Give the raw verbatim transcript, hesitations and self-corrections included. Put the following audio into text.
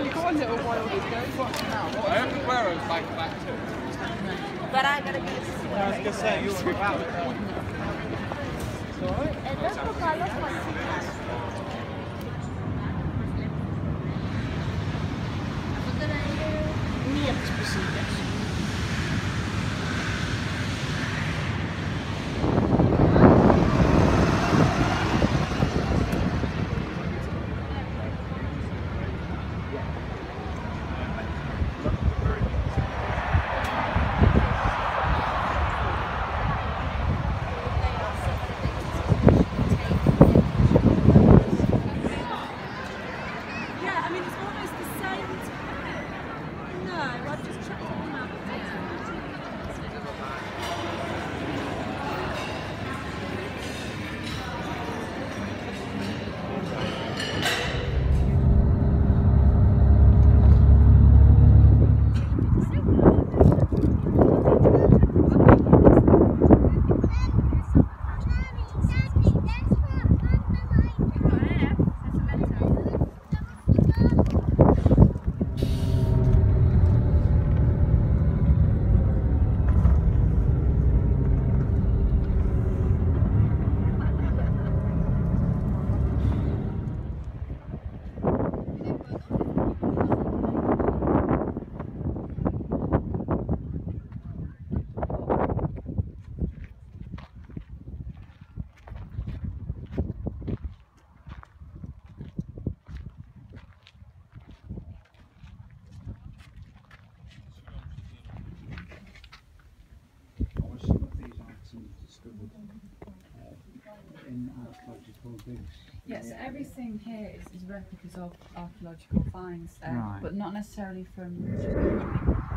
you got a little while to go. I have to wear a bike back too. But I gotta get No, I was going to say, you want to be out. It's alright. El resto Carlos Martínez. Niet specifiek. Yeah, so everything here is, is replicas of archaeological finds, uh, Right. but not necessarily from